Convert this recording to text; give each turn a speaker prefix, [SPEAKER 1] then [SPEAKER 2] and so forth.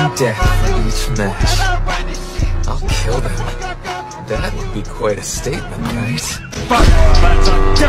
[SPEAKER 1] one death for each match. I'll kill them. That would be quite a statement, right?